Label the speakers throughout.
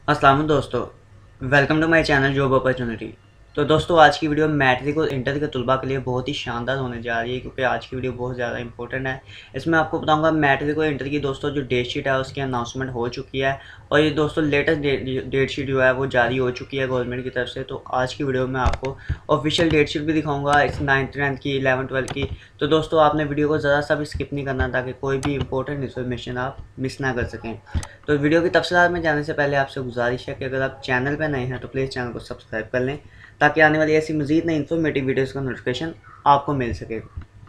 Speaker 1: अस्सलाम वालेकुम दोस्तों, welcome to my channel job opportunity. तो दोस्तों, आज की वीडियो मैट्रिक और इंटर के तलबा के लिए बहुत ही शानदार होने जा रही है, क्योंकि आज की वीडियो बहुत ज़्यादा इंपॉर्टेंट है। इसमें आपको बताऊंगा मैट्रिक और इंटर की दोस्तों जो डेट शीट है उसकी अनाउंसमेंट हो चुकी है, और ये दोस्तों लेटेस्ट डेट शीट जो है वो जारी हो चुकी है गवर्नमेंट की तरफ से। तो आज की वीडियो में आपको ऑफिशियल डेट शीट भी दिखाऊँगा इस 9th 10th की, 11th 12th की। तो दोस्तों, आपने वीडियो को ज़रा सा भी स्किप नहीं करना, ताकि कोई भी इंपॉर्टेंट इन्फॉर्मेशन आप मिस ना कर सकें। तो वीडियो की तफसीलात में जाने से पहले आपसे गुजारिश है कि अगर आप चैनल पर नए हैं तो प्लीज़ चैनल को सब्सक्राइब कर लें, ताकि आने वाली ऐसी मज़ीद नई इन्फॉर्मेटिव वीडियोज़ का नोटिफिकेशन आपको मिल सके।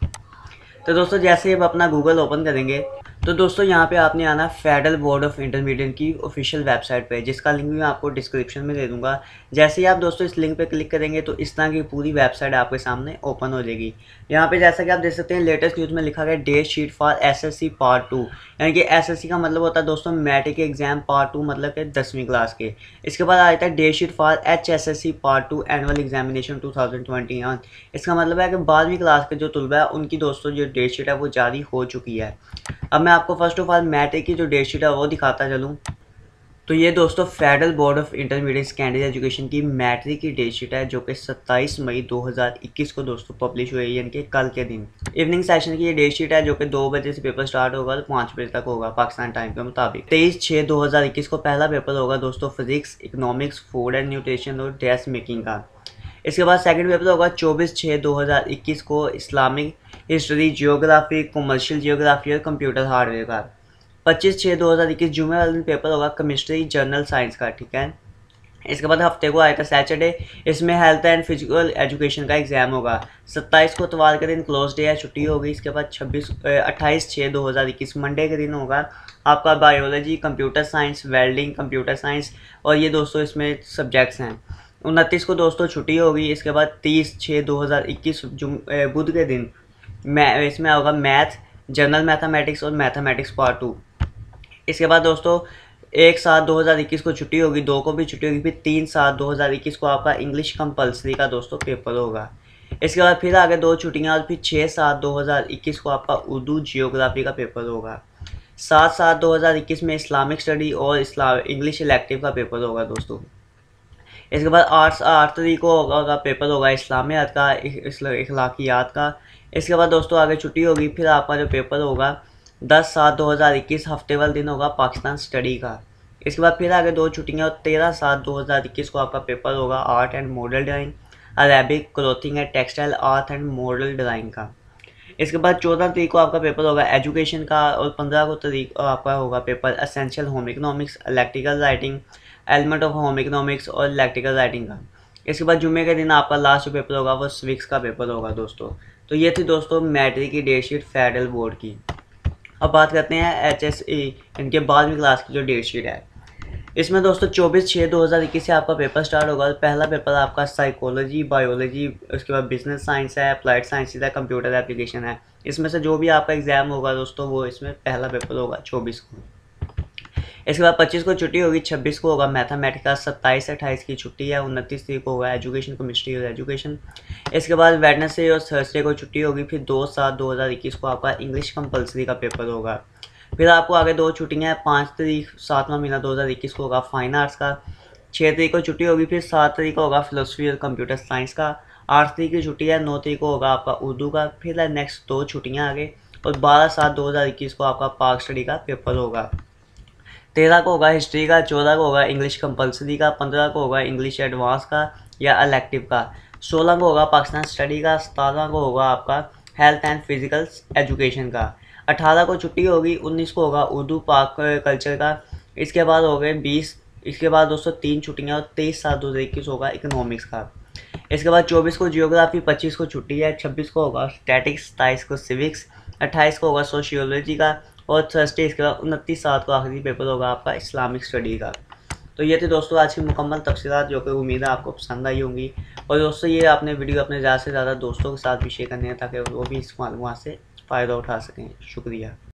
Speaker 1: तो दोस्तों, जैसे ही आप अपना गूगल ओपन करेंगे तो दोस्तों यहाँ पे आपने आना फेडरल बोर्ड ऑफ इंटरमीडिएट की ऑफिशियल वेबसाइट पे, जिसका लिंक भी मैं आपको डिस्क्रिप्शन में दे दूंगा। जैसे ही आप दोस्तों इस लिंक पे क्लिक करेंगे तो इस तरह की पूरी वेबसाइट आपके सामने ओपन हो जाएगी। यहाँ पे जैसा कि आप देख सकते हैं लेटेस्ट न्यूज़ में लिखा गया date sheet for SSC part 2, यानी कि एसएससी का मतलब होता है दोस्तों मैट्रिक के एग्जाम पार्ट 2, मतलब कि 10वीं क्लास के। इसके बाद आ जाता है date sheet for HSSC part 2 annual examination 2021। इसका मतलब है कि 12वीं क्लास के जो तलबा है उनकी दोस्तों जो डेट शीट है वो जारी हो चुकी है। अब मैं आपको फर्स्ट ऑफ ऑल मैट्रिक की जो डेट शीट है वो दिखाता चलूँ। तो ये दोस्तों Federal Board of Intermediate Secondary Education की मैट्रिक की डेट शीट है, जो कि 27 मई 2021 को दोस्तों पब्लिश हुई है, यानी कि कल के दिन। इवनिंग सेशन की ये डेट शीट है, जो कि 2 बजे से पेपर स्टार्ट होगा तो 5 बजे तक होगा पाकिस्तान टाइम के मुताबिक। 23/6/2021 को पहला पेपर होगा दोस्तों physics, economics, food and nutrition और ड्रेस मेकिंग का। इसके बाद सेकंड पेपर होगा 24/6/2021 को Islamic history, geography, commercial geography और कंप्यूटर हार्डवेयर का। 25/6/2021 जुमे वाले दिन पेपर होगा केमिस्ट्री, जनरल साइंस का, ठीक है। इसके बाद हफ्ते को आएगा सैटरडे, इसमें हेल्थ एंड फिजिकल एजुकेशन का एग्जाम होगा। 27 को इतवार के दिन क्लोज डे है, छुट्टी होगी। इसके बाद 28/6/2021 मंडे के दिन होगा आपका biology, computer science, welding, computer science, और ये दोस्तों इसमें सब्जेक्ट्स हैं। 29 को दोस्तों छुट्टी होगी। इसके बाद 30/6/2021 बुध के दिन इसमें होगा मैथ, जनरल मैथमेटिक्स और मैथमेटिक्स पार्ट 2। इसके बाद दोस्तों 1/7/2021 को छुट्टी होगी, 2 को भी छुट्टी होगी। फिर 3/7/2021 को आपका इंग्लिश कंपलसरी का दोस्तों पेपर होगा। इसके बाद फिर आगे 2 छुट्टियाँ, और फिर 6/7/2021 को आपका उर्दू जियोग्राफी का पेपर होगा। 7/7/2021 में इस्लामिक स्टडी और इंग्लिश इलेक्टिव का पेपर होगा दोस्तों। इसके बाद 8 तारीख को होगा पेपर होगा इस्लामियात का, इखलाकियात का। इसके बाद दोस्तों आगे छुट्टी होगी। फिर आपका जो पेपर होगा 10/7/2021 हफ्ते वाले दिन होगा पाकिस्तान स्टडी का। इसके बाद फिर आगे 2 छुट्टियाँ, और 13/7/2021 को आपका पेपर होगा art and model drawing, Arabic, clothing and textile art and model drawing का। इसके बाद 14 तारीख को आपका पेपर होगा एजुकेशन का, और 15 को तारीख आपका होगा paper essential home economics, electrical writing, element of home economics और इलेक्ट्रिकल राइटिंग का। इसके बाद जुम्मे के दिन आपका लास्ट जो पेपर होगा वो सिविक्स का पेपर होगा दोस्तों। तो ये थी दोस्तों मैट्रिक की डेट शीट फेडरल बोर्ड की। अब बात करते हैं HSE, इनके 12वीं क्लास की जो डेट शीट है। इसमें दोस्तों 24/6/2021 से आपका पेपर स्टार्ट होगा। पहला पेपर आपका साइकोलॉजी, बायोलॉजी, उसके बाद बिजनेस साइंस है, अप्लाइड साइंस है, कंप्यूटर एप्लीकेशन है। इसमें से जो भी आपका एग्जाम होगा दोस्तों वो इसमें पहला पेपर होगा 24 को। इसके बाद 25 को छुट्टी होगी, 26 को होगा मैथमेटिक्स का, 27 से 28 की छुट्टी है, 29 तारीख को होगा एजुकेशन, केमिस्ट्री और एजुकेशन। इसके बाद वेडनेसडे और थर्सडे को छुट्टी होगी। फिर 2/7/2021 को आपका इंग्लिश कंपलसरी का पेपर होगा। फिर आपको आगे 2 छुट्टियाँ हैं, 5 तारीख 7वां महीना 2021 को होगा फाइन आर्ट्स का, 6 तारीख को छुट्टी होगी। फिर 7 तारीख को होगा फिलोसफी और कंप्यूटर साइंस का, 8 तारीख की छुट्टी है, 9 तारीख को होगा आपका उर्दू का। फिर नेक्स्ट 2 छुट्टियाँ आगे, और 12/7/2021 को आपका पाक स्टडी का पेपर होगा। 13 को होगा हिस्ट्री का, 14 को होगा इंग्लिश कंपलसरी का, 15 को होगा इंग्लिश एडवांस का या इलेक्टिव का, 16 को होगा पाकिस्तान स्टडी का, 17 को होगा आपका हेल्थ एंड फिजिकल एजुकेशन का, 18 को छुट्टी होगी, 19 को होगा उर्दू पाक कल्चर का। इसके बाद हो गए 20, इसके बाद दोस्तों 3 छुट्टियाँ, और 23/7/2021 होगा इकोनॉमिक्स का। इसके बाद 24 को जियोग्राफी, 25 को छुट्टी है, 26 को होगा स्टैटिक्स, 27 को सिविक्स, 28 को होगा सोशियोलॉजी का, और थर्सडे इसके बाद 29/7 को आखिरी पेपर होगा आपका इस्लामिक स्टडी का। तो ये थे दोस्तों आज की मुकम्मल तफसीलात, जो कि उम्मीद है आपको पसंद आई होंगी। और दोस्तों ये आपने वीडियो अपने ज़्यादा से ज़्यादा दोस्तों के साथ भी शेयर करनी है, ताकि वो भी इस मालूमात से फ़ायदा उठा सकें। शुक्रिया।